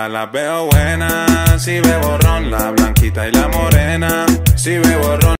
todas las veo buenas. Si bebo ron, la blanquita y la morena. Si bebo ron.